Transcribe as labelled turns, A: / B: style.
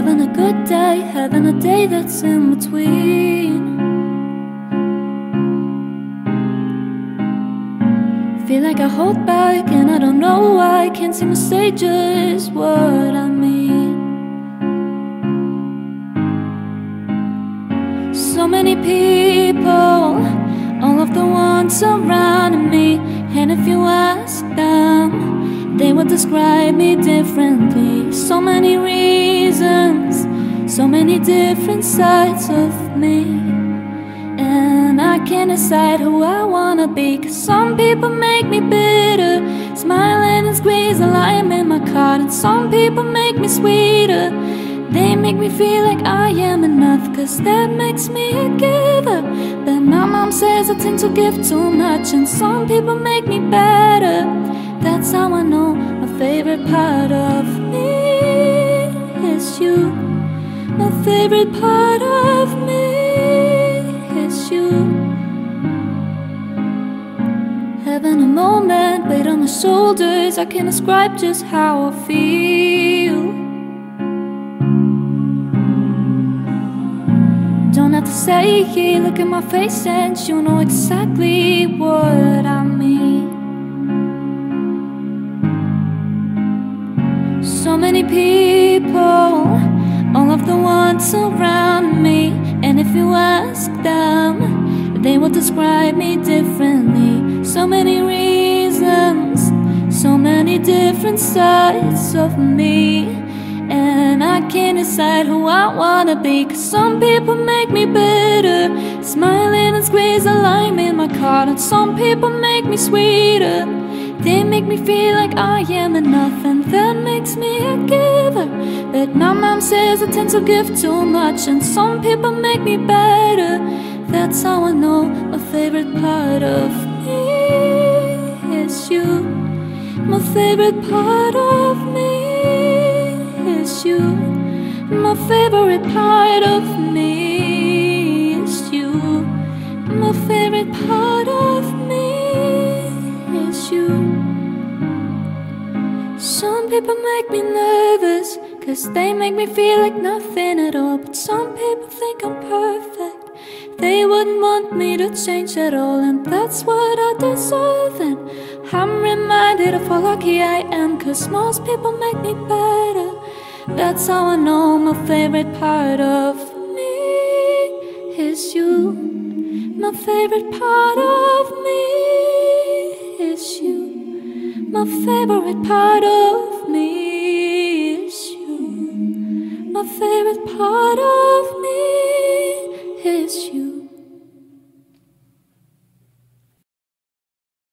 A: Having a good day, having a day that's in between. Feel like I hold back and I don't know why. Can't seem to say just what I mean. So many people, all of the ones surrounding me, and if you ask them, they would describe me differently. So many reasons, so many different sides of me, and I can't decide who I wanna be. Cause some people make me bitter, smiling and squeeze a lime in my card. And some people make me sweeter, they make me feel like I am enough. Cause that makes me a giver, but my mom says I tend to give too much. And some people make me better, that's how I know my favorite part of me is you. My favorite part of me is you. Having a moment, weight on my shoulders, I can't describe just how I feel. Don't have to say it, look at my face and you know exactly what I mean. So many people, all of the ones around me, and if you ask them, they will describe me differently. So many reasons, so many different sides of me, and I can't decide who I wanna be. Cause some people make me bitter, smiling and squeeze a lime in my card. And some people make me sweeter, they make me feel like I am enough. And that makes me a giver, but my mom says I tend to give too much. And some people make me better, that's how I know my favorite part of me is you. My favorite part of me is you. My favorite part of me is you. My favorite part of me is you. Some people make me nervous, cause they make me feel like nothing at all. But some people think I'm perfect, they wouldn't want me to change at all. And that's what I deserve, and I'm reminded of how lucky I am. Cause most people make me better, that's how I know my favorite part of me is you. My favorite part of me is you. My favorite part of me is you. My favorite part of me